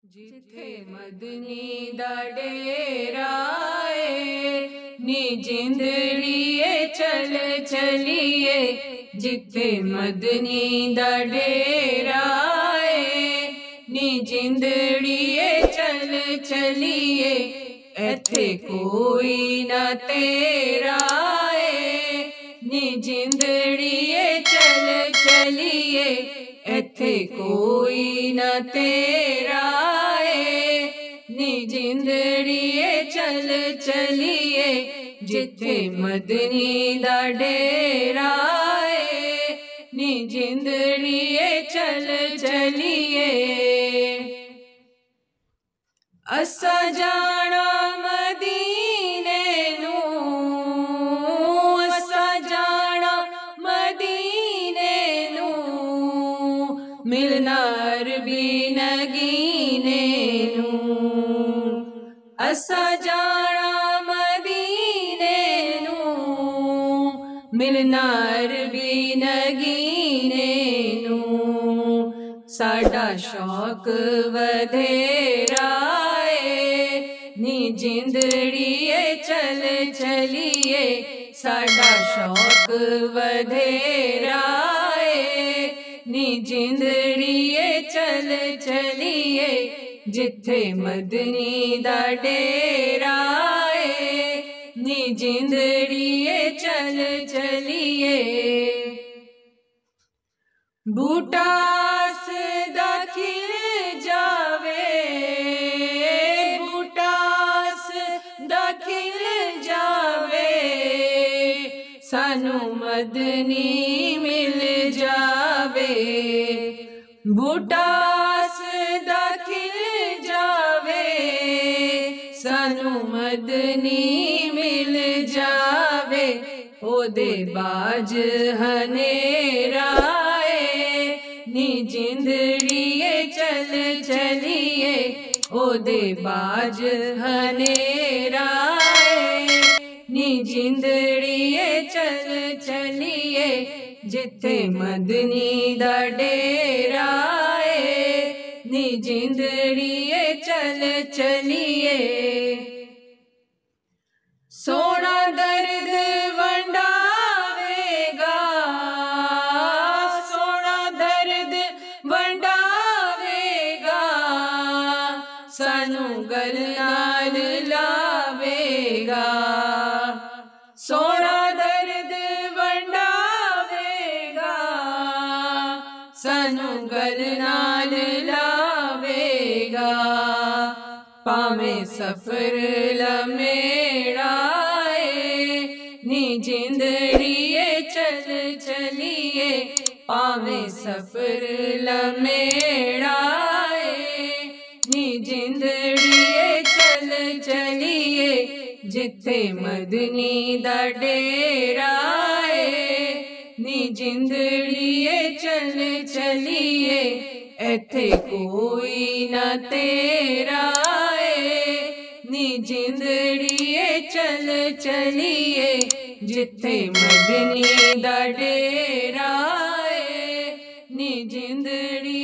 जिथे मदनी दा डेरा है नी जिंदड़िए चल चलिए। जिथे मदनी दा डेरा है नी जिंदड़िए चल चलिए। एथे कोई ना तेरा है नी जिंदड़िए चल चलिए। एथे कोई ना तेरा नी जिंदड़िए चल चलिए। जिथे मदनी दा डेरा है नी जिंदड़िए चल चलिए। असा जाना मदीने नू, असा जाना मदीने नू, मिलना अरबी नगीने नू। असा जाना मदीने नू, मिलना अरबी नगीने नू। साडा शौक वधेरा नी जिंदड़िए चल चलिए। साडा शौक वधेरा नी जिंदड़िए चल चलिए। जिथे मदनी दा डेरा नी जिंदड़िए चल चलिए। बूटा सदा खिल जावे, बूटा सदा खिल जावे, सानू मदनी मिल जावे। बूटा सदा खिल जावे, सानू मदनी मिल जावे। ओदे बाज हनेरा नी जिंदड़िए चल चलिए। ओदे बाज हनेरा नी जिंदड़िए चल चलिए। जिथे मदनी दा डेरा नी जिंदड़िए चल चलिए। सोना दर्द वंडावेगा, सोना दर्द वंडावेगा, सानू गल नाल लावेगा। सोना दर्द वंडावेगा, सानू गल नाल लावेगा। पावें सफर लमेड़ा नी जिंदड़िए चल चलिए। पावें सफर लमेड़ा नी जिंदड़िए चल चलिए। जिथे मदनी दा डेरा नी जिंदड़िए चल चलिए। एथे कोई ना तेरा नी जिंदड़िए चल चलिए। जिथे मदनी दा डेरा नी जिंदड़ी